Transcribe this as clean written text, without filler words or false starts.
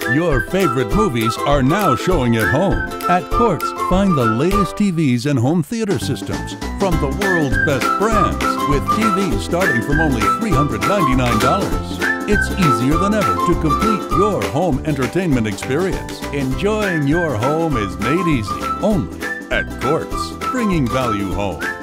Your favorite movies are now showing at home. At Quartz, find the latest TVs and home theater systems from the world's best brands, with TVs starting from only $399. It's easier than ever to complete your home entertainment experience. Enjoying your home is made easy only at Quartz, bringing value home.